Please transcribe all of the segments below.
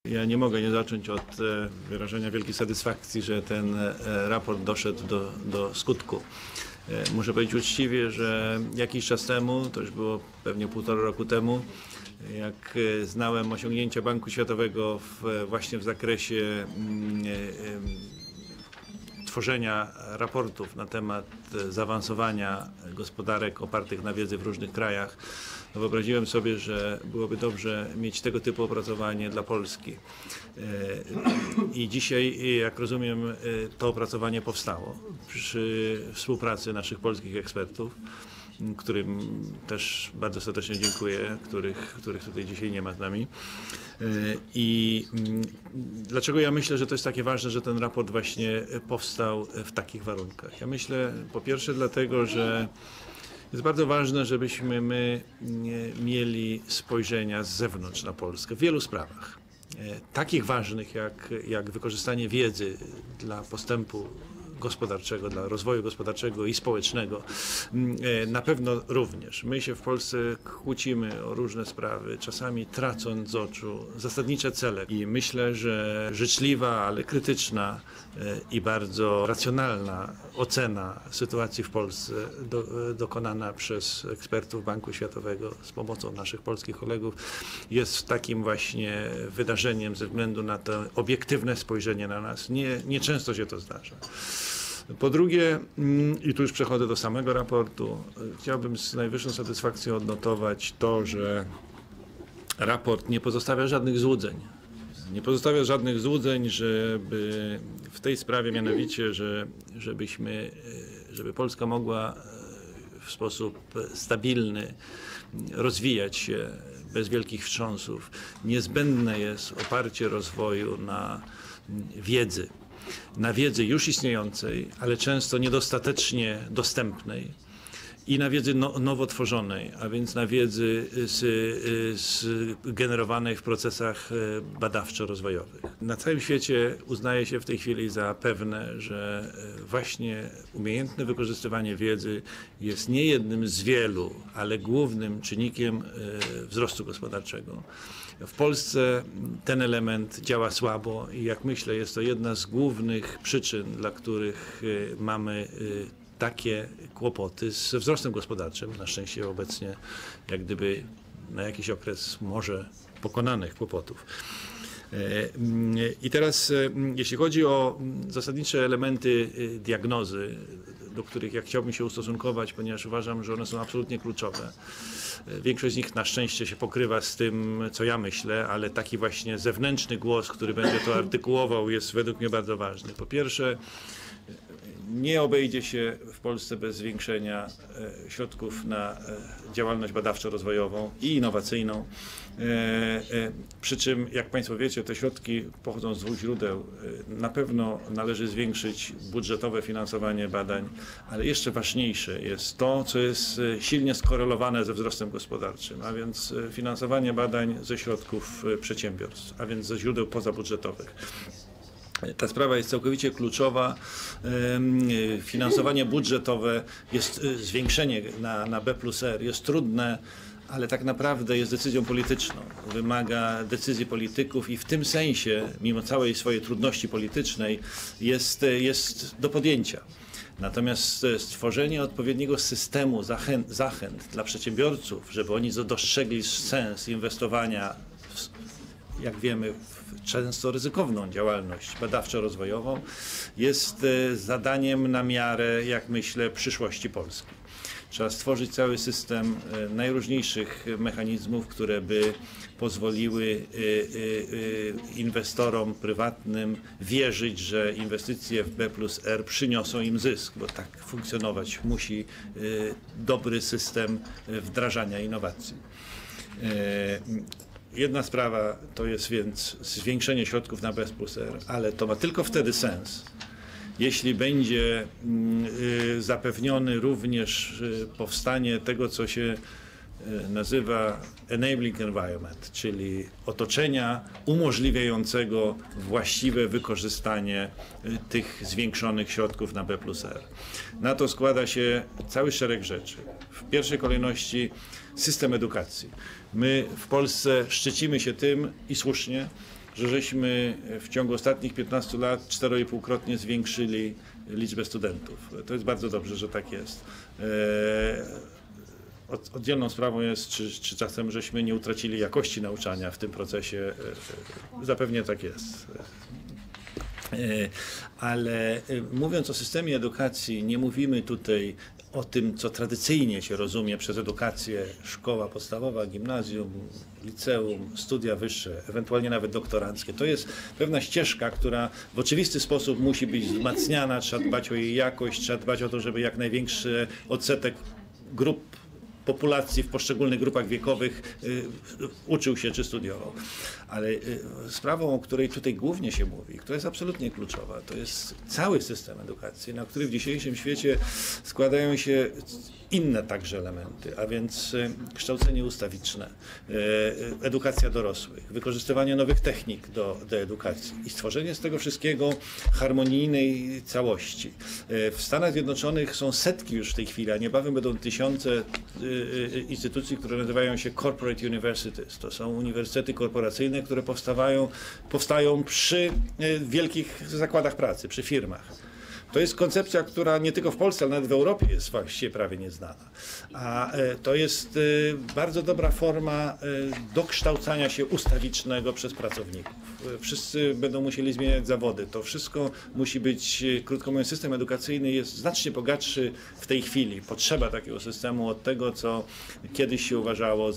Ja nie mogę nie zacząć od wyrażenia wielkiej satysfakcji, że ten raport doszedł do skutku. Muszę powiedzieć uczciwie, że jakiś czas temu, to już było pewnie 1,5 roku temu, jak znałem osiągnięcia Banku Światowego właśnie w zakresie tworzenia raportów na temat zaawansowania gospodarek opartych na wiedzy w różnych krajach, to wyobraziłem sobie, że byłoby dobrze mieć tego typu opracowanie dla Polski. I dzisiaj, jak rozumiem, to opracowanie powstało przy współpracy naszych polskich ekspertów, którym też bardzo serdecznie dziękuję, których tutaj dzisiaj nie ma z nami. I dlaczego ja myślę, że to jest takie ważne, że ten raport właśnie powstał w takich warunkach? Ja myślę, po pierwsze dlatego, że jest bardzo ważne, żebyśmy my mieli spojrzenia z zewnątrz na Polskę w wielu sprawach. Takich ważnych jak wykorzystanie wiedzy dla postępu gospodarczego, dla rozwoju gospodarczego i społecznego. Na pewno również. My się w Polsce kłócimy o różne sprawy, czasami tracąc z oczu zasadnicze cele. I myślę, że życzliwa, ale krytyczna i bardzo racjonalna ocena sytuacji w Polsce dokonana przez ekspertów Banku Światowego z pomocą naszych polskich kolegów jest takim właśnie wydarzeniem ze względu na to obiektywne spojrzenie na nas. Nie często się to zdarza. Po drugie, i tu już przechodzę do samego raportu, chciałbym z najwyższą satysfakcją odnotować to, że raport nie pozostawia żadnych złudzeń. Nie pozostawia żadnych złudzeń, żeby w tej sprawie mianowicie, żeby Polska mogła w sposób stabilny rozwijać się bez wielkich wstrząsów. Niezbędne jest oparcie rozwoju na wiedzy już istniejącej, ale często niedostatecznie dostępnej i na wiedzy nowo tworzonej, a więc na wiedzy generowanej w procesach badawczo-rozwojowych. Na całym świecie uznaje się w tej chwili za pewne, że właśnie umiejętne wykorzystywanie wiedzy jest nie jednym z wielu, ale głównym czynnikiem wzrostu gospodarczego. W Polsce ten element działa słabo i jak myślę, jest to jedna z głównych przyczyn, dla których mamy takie kłopoty z wzrostem gospodarczym. Na szczęście obecnie jak gdyby na jakiś okres może pokonanych kłopotów. I teraz jeśli chodzi o zasadnicze elementy diagnozy, do których ja chciałbym się ustosunkować, ponieważ uważam, że one są absolutnie kluczowe. Większość z nich na szczęście się pokrywa z tym, co ja myślę, ale taki właśnie zewnętrzny głos, który będzie to artykułował, jest według mnie bardzo ważny. Po pierwsze, nie obejdzie się w Polsce bez zwiększenia środków na działalność badawczo-rozwojową i innowacyjną. Przy czym, jak Państwo wiecie, te środki pochodzą z 2 źródeł. Na pewno należy zwiększyć budżetowe finansowanie badań, ale jeszcze ważniejsze jest to, co jest silnie skorelowane ze wzrostem gospodarczym, a więc finansowanie badań ze środków przedsiębiorstw, a więc ze źródeł pozabudżetowych. Ta sprawa jest całkowicie kluczowa. Finansowanie budżetowe jest zwiększenie na B+R jest trudne, ale tak naprawdę jest decyzją polityczną. Wymaga decyzji polityków i w tym sensie, mimo całej swojej trudności politycznej, jest do podjęcia. Natomiast stworzenie odpowiedniego systemu zachęt dla przedsiębiorców, żeby oni dostrzegli sens inwestowania jak wiemy, w często ryzykowną działalność badawczo-rozwojową, jest zadaniem na miarę, jak myślę, przyszłości Polski. Trzeba stworzyć cały system najróżniejszych mechanizmów, które by pozwoliły inwestorom prywatnym wierzyć, że inwestycje w B+R przyniosą im zysk, bo tak funkcjonować musi dobry system wdrażania innowacji. Jedna sprawa to jest więc zwiększenie środków na B+R, ale to ma tylko wtedy sens, jeśli będzie zapewniony również powstanie tego, co się nazywa enabling environment, czyli otoczenia umożliwiającego właściwe wykorzystanie tych zwiększonych środków na B+R. Na to składa się cały szereg rzeczy. W pierwszej kolejności system edukacji. My w Polsce szczycimy się tym i słusznie, że żeśmy w ciągu ostatnich 15 lat 4,5-krotnie zwiększyli liczbę studentów. To jest bardzo dobrze, że tak jest. Oddzielną sprawą jest, czy czasem żeśmy nie utracili jakości nauczania w tym procesie. Zapewne tak jest. Ale mówiąc o systemie edukacji, nie mówimy tutaj o tym, co tradycyjnie się rozumie przez edukację: szkoła podstawowa, gimnazjum, liceum, studia wyższe, ewentualnie nawet doktoranckie. To jest pewna ścieżka, która w oczywisty sposób musi być wzmacniana, trzeba dbać o jej jakość, trzeba dbać o to, żeby jak największy odsetek grup populacji w poszczególnych grupach wiekowych uczył się czy studiował. Ale sprawą, o której tutaj głównie się mówi, która jest absolutnie kluczowa, to jest cały system edukacji, na który w dzisiejszym świecie składają się inne także elementy, a więc kształcenie ustawiczne, edukacja dorosłych, wykorzystywanie nowych technik do edukacji i stworzenie z tego wszystkiego harmonijnej całości. W Stanach Zjednoczonych są setki już w tej chwili, a niebawem będą tysiące instytucji, które nazywają się Corporate Universities. To są uniwersytety korporacyjne, które powstają przy wielkich zakładach pracy, przy firmach. To jest koncepcja, która nie tylko w Polsce, ale nawet w Europie jest właściwie prawie nieznana. A to jest bardzo dobra forma dokształcania się ustawicznego przez pracowników. Wszyscy będą musieli zmieniać zawody. To wszystko musi być, krótko mówiąc, system edukacyjny jest znacznie bogatszy w tej chwili. Potrzeba takiego systemu od tego, co kiedyś się uważało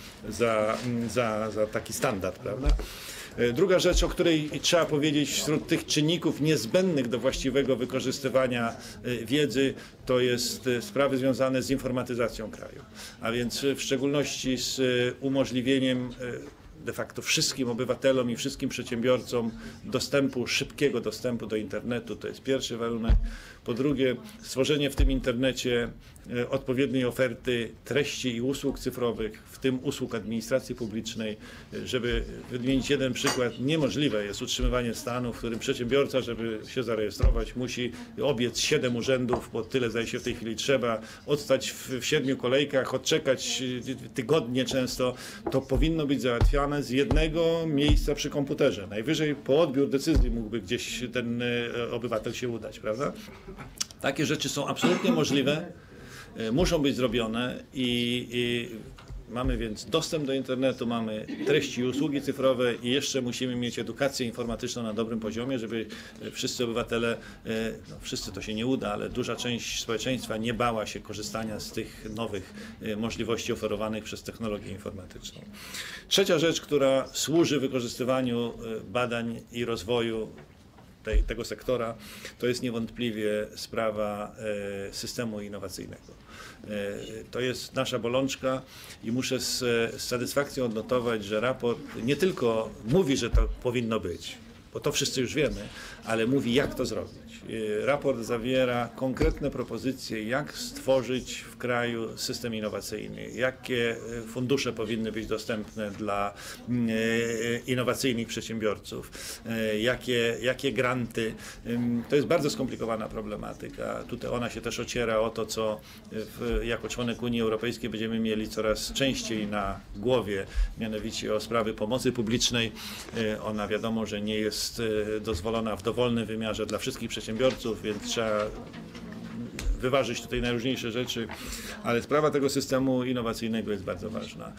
za taki standard, prawda? Druga rzecz, o której trzeba powiedzieć wśród tych czynników niezbędnych do właściwego wykorzystywania wiedzy, to jest sprawy związane z informatyzacją kraju, a więc w szczególności z umożliwieniem de facto wszystkim obywatelom i wszystkim przedsiębiorcom szybkiego dostępu do internetu. To jest pierwszy warunek. Po drugie, stworzenie w tym internecie odpowiedniej oferty treści i usług cyfrowych, w tym usług administracji publicznej. Żeby wymienić jeden przykład, niemożliwe jest utrzymywanie stanu, w którym przedsiębiorca, żeby się zarejestrować, musi obiec 7 urzędów, bo tyle zdaje się w tej chwili trzeba, odstać w 7 kolejkach, odczekać tygodnie często. To powinno być załatwiane z jednego miejsca przy komputerze. Najwyżej po odbiór decyzji mógłby gdzieś ten obywatel się udać, prawda? Takie rzeczy są absolutnie możliwe, muszą być zrobione i mamy więc dostęp do internetu, mamy treści i usługi cyfrowe i jeszcze musimy mieć edukację informatyczną na dobrym poziomie, żeby wszyscy obywatele, no wszyscy to się nie uda, ale duża część społeczeństwa nie bała się korzystania z tych nowych możliwości oferowanych przez technologię informatyczną. Trzecia rzecz, która służy wykorzystywaniu badań i rozwoju tego sektora, to jest niewątpliwie sprawa systemu innowacyjnego. To jest nasza bolączka i muszę z satysfakcją odnotować, że raport nie tylko mówi, że to powinno być, bo to wszyscy już wiemy, ale mówi, jak to zrobić. Raport zawiera konkretne propozycje, jak stworzyć w kraju system innowacyjny, jakie fundusze powinny być dostępne dla innowacyjnych przedsiębiorców, jakie granty. To jest bardzo skomplikowana problematyka. Tutaj ona się też ociera o to, co jako członek Unii Europejskiej będziemy mieli coraz częściej na głowie, mianowicie o sprawy pomocy publicznej. Ona wiadomo, że nie jest dozwolona w dowolnym wymiarze dla wszystkich przedsiębiorców, więc trzeba wyważyć tutaj najróżniejsze rzeczy, ale sprawa tego systemu innowacyjnego jest bardzo ważna.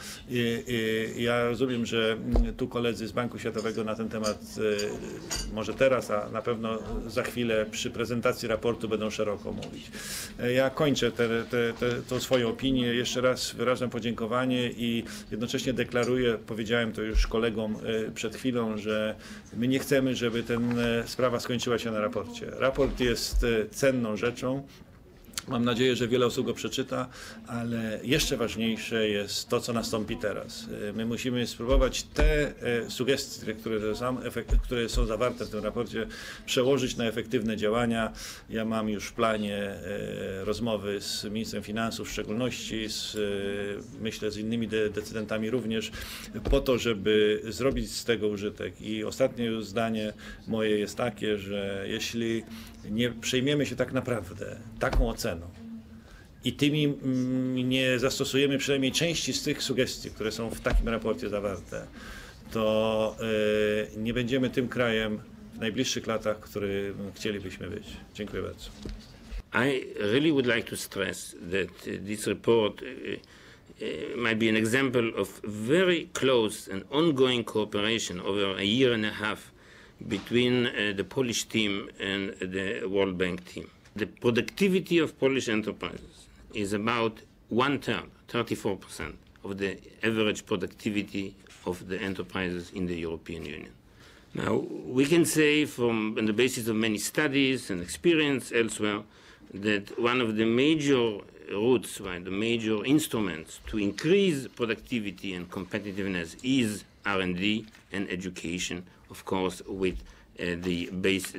Ja rozumiem, że tu koledzy z Banku Światowego na ten temat może teraz, a na pewno za chwilę przy prezentacji raportu będą szeroko mówić. Ja kończę tą swoją opinię. Jeszcze raz wyrażam podziękowanie i jednocześnie deklaruję, powiedziałem to już kolegom przed chwilą, że my nie chcemy, żeby sprawa skończyła się na raporcie. Raport jest cenną rzeczą. Mam nadzieję, że wiele osób go przeczyta, ale jeszcze ważniejsze jest to, co nastąpi teraz. My musimy spróbować te sugestie, które są zawarte w tym raporcie, przełożyć na efektywne działania. Ja mam już w planie rozmowy z ministrem finansów w szczególności, myślę z innymi decydentami również, po to, żeby zrobić z tego użytek. I ostatnie już zdanie moje jest takie, że jeśli nie przejmiemy się tak naprawdę taką oceną i tymi nie zastosujemy przynajmniej części z tych sugestii, które są w takim raporcie zawarte, to nie będziemy tym krajem w najbliższych latach, którym chcielibyśmy być. Dziękuję bardzo. I really would like to stress that this report might be an example of very close and ongoing cooperation over a year and a half between the Polish team and the World Bank team. The productivity of Polish enterprises is about 1/3, 34% of the average productivity of the enterprises in the European Union. Now, we can say on the basis of many studies and experience elsewhere that one of the major routes, the major instruments to increase productivity and competitiveness is R&D and education, of course, with the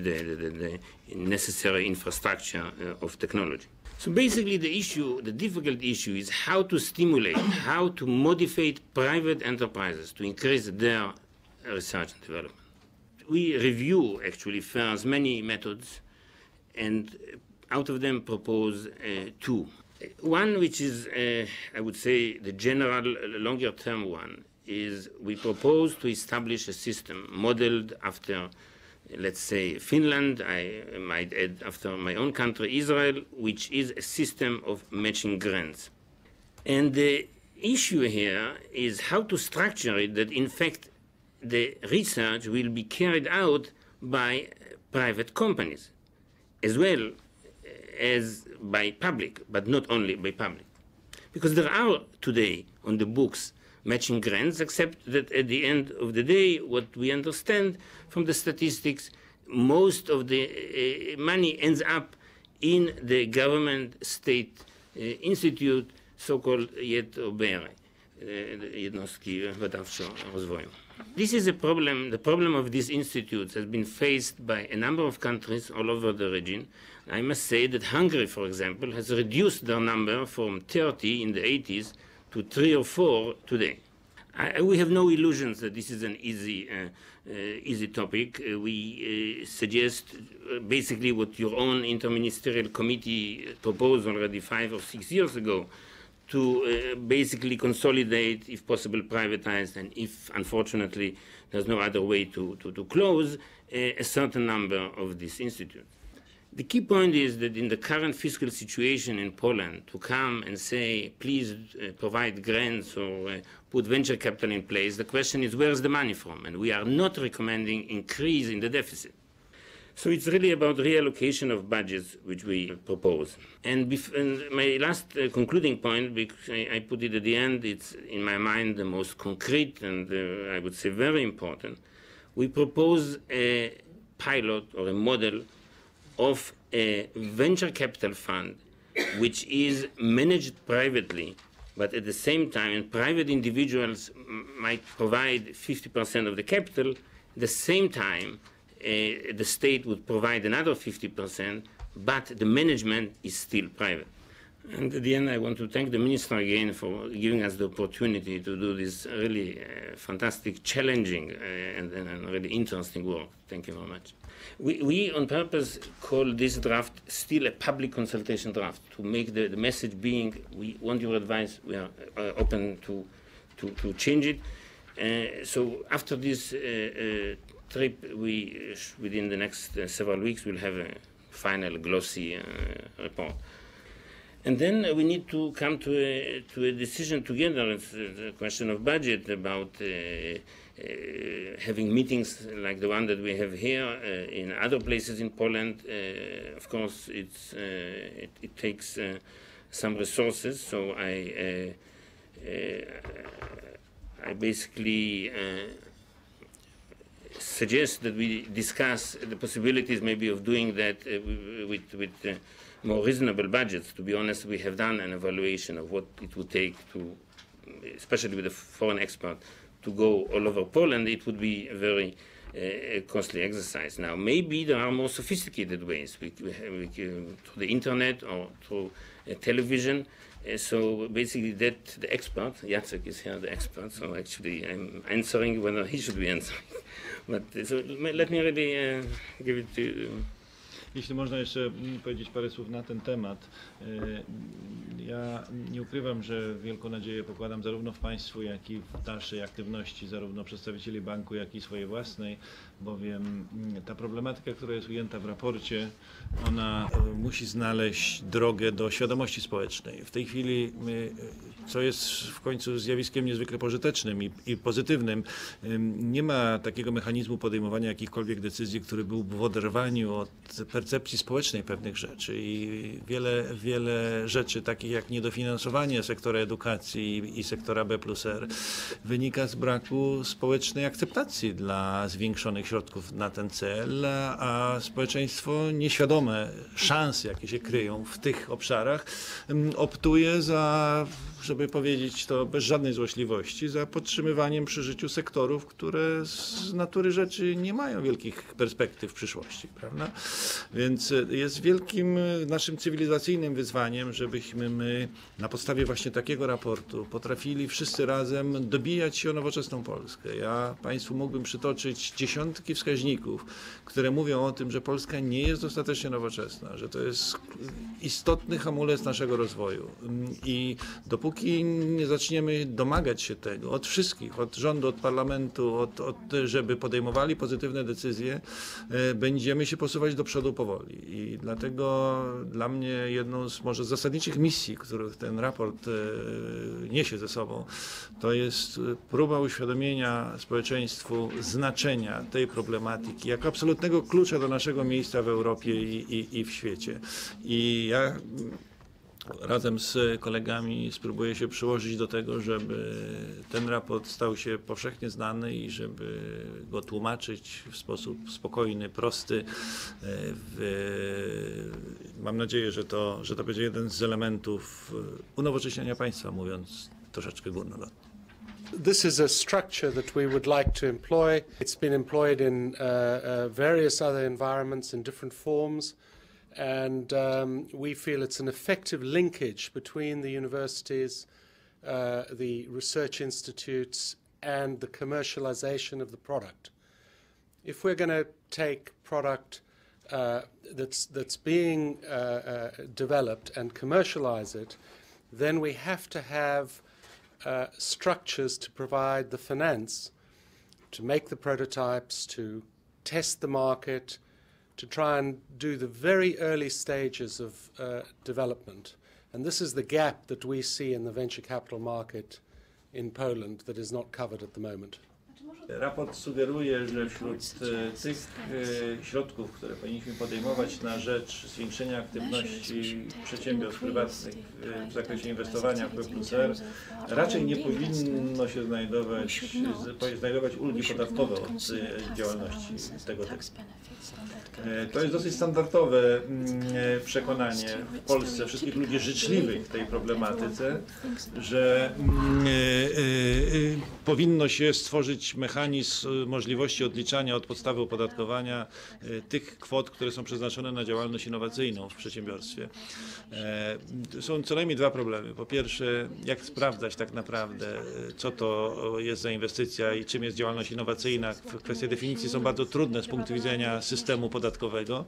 necessary infrastructure of technology. So basically the difficult issue is how to stimulate, how to motivate private enterprises to increase their research and development. We review actually first many methods, and out of them propose two. One, which is, I would say, the general longer-term one, is we propose to establish a system modeled after, let's say, Finland, I might add after my own country, Israel, which is a system of matching grants. And the issue here is how to structure it that, in fact, the research will be carried out by private companies, as well as by public, but not only by public. Because there are today on the books matching grants, except that at the end of the day, what we understand from the statistics, most of the money ends up in the government state institute, so-called JBR, jednostki badawczo-rozwoju. This is a problem. The problem of these institutes has been faced by a number of countries all over the region. I must say that Hungary, for example, has reduced their number from 30 in the 80s to 3 or 4 today. We have no illusions that this is an easy topic. We suggest basically what your own interministerial committee proposed already 5 or 6 years ago, to basically consolidate, if possible, privatize, and if, unfortunately, there's no other way to close a certain number of these institutes. The key point is that in the current fiscal situation in Poland, to come and say, please provide grants or put venture capital in place, the question is, where's the money from? And we are not recommending increase in the deficit. So it's really about reallocation of budgets, which we propose. And my last concluding point, because I put it at the end, it's in my mind the most concrete and I would say very important. We propose a pilot or a model of a venture capital fund which is managed privately, but at the same time, private individuals might provide 50% of the capital. At the same time, the state would provide another 50%, but the management is still private. And at the end, I want to thank the Minister again for giving us the opportunity to do this really fantastic, challenging, and really interesting work. Thank you very much. We on purpose call this draft still a public consultation draft, to make the message being, we want your advice, we are open to change it. So after this trip, within the next several weeks, we'll have a final glossy report. And then we need to come to a decision together. It's a question of budget, about having meetings like the one that we have here in other places in Poland. Of course, it takes some resources, so I basically suggest that we discuss the possibilities maybe of doing that with more reasonable budgets. To be honest, we have done an evaluation of what it would take to, especially with a foreign expert, to go all over Poland. It would be a very costly exercise. Now, maybe there are more sophisticated ways, through the internet or through television. So basically that the expert, Jacek is here, the expert, so actually I'm answering whether he should be answering. But so let me really give it to you. Jeśli można jeszcze powiedzieć parę słów na ten temat. Ja nie ukrywam, że wielką nadzieję pokładam zarówno w państwu, jak i w dalszej aktywności zarówno przedstawicieli banku, jak i swojej własnej, bowiem ta problematyka, która jest ujęta w raporcie, ona musi znaleźć drogę do świadomości społecznej. W tej chwili, co jest w końcu zjawiskiem niezwykle pożytecznym i pozytywnym, nie ma takiego mechanizmu podejmowania jakichkolwiek decyzji, który byłby w oderwaniu od percepcji społecznej pewnych rzeczy i wiele rzeczy, takich jak niedofinansowanie sektora edukacji i sektora B+R, wynika z braku społecznej akceptacji dla zwiększonych środków na ten cel, a społeczeństwo nieświadome szans, jakie się kryją w tych obszarach, optuje za, żeby powiedzieć to bez żadnej złośliwości, za podtrzymywaniem przy życiu sektorów, które z natury rzeczy nie mają wielkich perspektyw w przyszłości, prawda? Więc jest wielkim naszym cywilizacyjnym wyzwaniem, żebyśmy my na podstawie właśnie takiego raportu potrafili wszyscy razem dobijać się o nowoczesną Polskę. Ja Państwu mógłbym przytoczyć dziesiątki wskaźników, które mówią o tym, że Polska nie jest dostatecznie nowoczesna, że to jest istotny hamulec naszego rozwoju. I dopóki nie zaczniemy domagać się tego od wszystkich, od rządu, od parlamentu, żeby podejmowali pozytywne decyzje, będziemy się posuwać do przodu powoli. I dlatego dla mnie jedną z może zasadniczych misji, których ten raport niesie ze sobą, to jest próba uświadomienia społeczeństwu znaczenia tej problematyki jako absolutnego klucza do naszego miejsca w Europie i w świecie. I ja razem z kolegami spróbuję się przyłożyć do tego, żeby ten raport stał się powszechnie znany i żeby go tłumaczyć w sposób spokojny, prosty. Mam nadzieję, że to będzie jeden z elementów unowocześniania państwa, mówiąc troszeczkę górnolotnie. This is a structure that we would like to employ. It's been employed in various other environments in different forms, and we feel it's an effective linkage between the universities, the research institutes, and the commercialization of the product. If we're going to take product that's being developed and commercialize it, then we have to have structures to provide the finance to make the prototypes, to test the market, to try and do the very early stages of development. And this is the gap that we see in the venture capital market in Poland that is not covered at the moment. Raport sugeruje, że wśród tych środków, które powinniśmy podejmować na rzecz zwiększenia aktywności przedsiębiorstw prywatnych w zakresie inwestowania w B+R, raczej nie powinno się znajdować ulgi podatkowe od działalności tego typu. To jest dosyć standardowe przekonanie w Polsce wszystkich ludzi życzliwych w tej problematyce, że powinno się stworzyć mechanizm możliwości odliczania od podstawy opodatkowania tych kwot, które są przeznaczone na działalność innowacyjną w przedsiębiorstwie. Są co najmniej dwa problemy. Po pierwsze, jak sprawdzać tak naprawdę, co to jest za inwestycja i czym jest działalność innowacyjna. Kwestie definicji są bardzo trudne z punktu widzenia systemu podatkowego.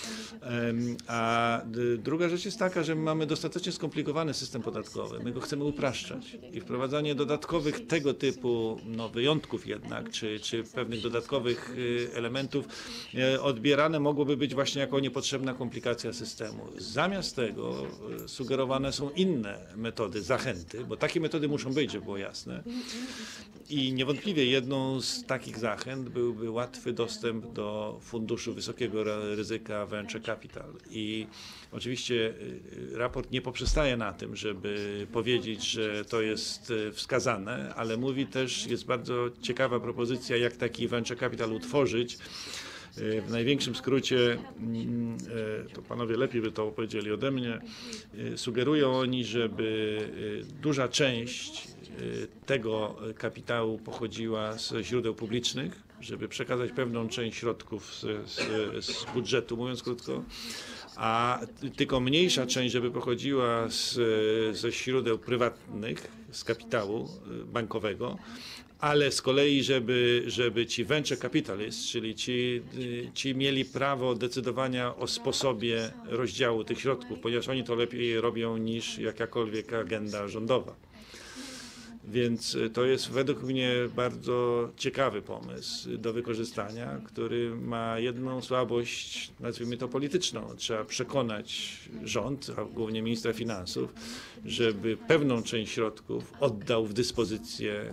A druga rzecz jest taka, że mamy dostatecznie skomplikowany system podatkowy. My go chcemy upraszczać i wprowadzanie dodatkowych tego typu wyjątków jednak, czy pewnych dodatkowych elementów odbierane mogłoby być właśnie jako niepotrzebna komplikacja systemu. Zamiast tego sugerowane są inne metody zachęty, bo takie metody muszą być, żeby było jasne. I niewątpliwie jedną z takich zachęt byłby łatwy dostęp do funduszu wysokiego ryzyka venture capital. I oczywiście raport nie poprzestaje na tym, żeby powiedzieć, że to jest wskazane, ale mówi też, jest bardzo ciekawa propozycja, jak taki venture capital utworzyć. W największym skrócie, to panowie lepiej by to opowiedzieli ode mnie, sugerują oni, żeby duża część tego kapitału pochodziła ze źródeł publicznych, żeby przekazać pewną część środków z budżetu, mówiąc krótko, a tylko mniejsza część, żeby pochodziła ze źródeł prywatnych, z kapitału bankowego, ale z kolei, żeby ci venture capitalists, czyli ci mieli prawo decydowania o sposobie rozdziału tych środków, ponieważ oni to lepiej robią niż jakakolwiek agenda rządowa. Więc to jest według mnie bardzo ciekawy pomysł do wykorzystania, który ma jedną słabość, nazwijmy to polityczną. Trzeba przekonać rząd, a głównie ministra finansów, żeby pewną część środków oddał w dyspozycję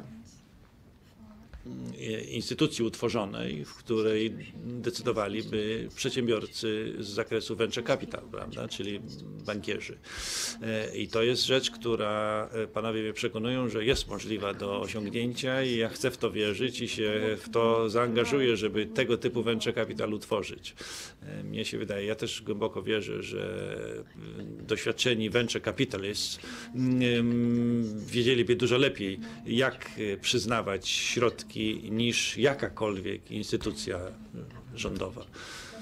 instytucji utworzonej, w której decydowaliby przedsiębiorcy z zakresu venture capital, prawda, czyli bankierzy. I to jest rzecz, która panowie mnie przekonują, że jest możliwa do osiągnięcia i ja chcę w to wierzyć i się w to zaangażuję, żeby tego typu venture capital utworzyć. Mnie się wydaje, ja też głęboko wierzę, że doświadczeni venture capitalists wiedzieliby dużo lepiej, jak przyznawać środki niż jakakolwiek instytucja rządowa.